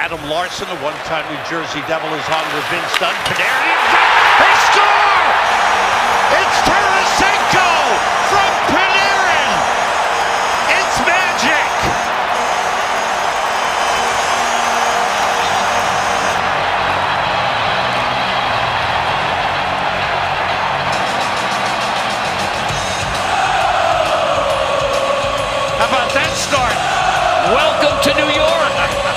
Adam Larson, a one-time New Jersey Devil, is on with Vince Dunn. Panarin, they score! It's Tarasenko from Panarin! It's magic! How about that start? Welcome to New York.